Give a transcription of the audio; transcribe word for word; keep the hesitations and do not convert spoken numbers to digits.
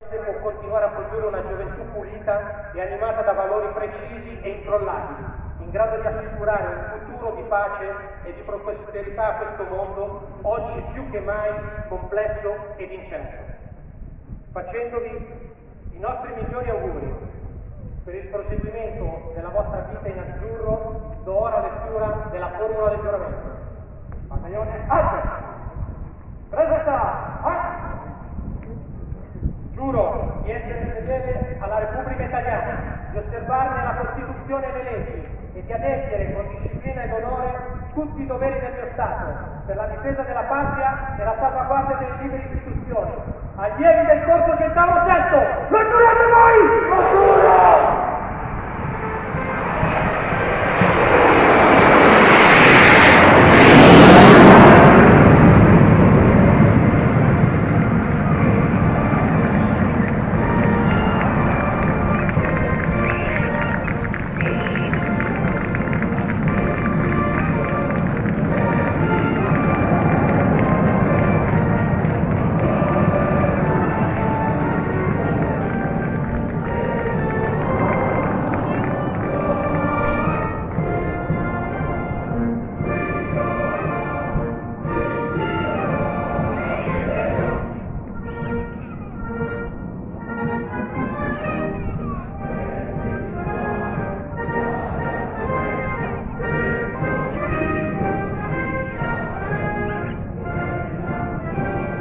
può continuare a produrre una gioventù pulita e animata da valori precisi e incrollabili, in grado di assicurare un futuro di pace e di prosperità a questo mondo, oggi più che mai complesso ed incerto. Facendovi i nostri migliori auguri per il proseguimento della vostra vita in azzurro, do ora lettura della formula del giuramento. Battaglione, alto! Presenta! Ah! Giuro di essere fedele alla Repubblica Italiana, di osservarne la Costituzione e le leggi e di adempiere con disciplina ed onore tutti i doveri del mio Stato per la difesa della patria e la salvaguardia delle libere istituzioni. Allievi del corso Centauro Sesto, lo giurate voi!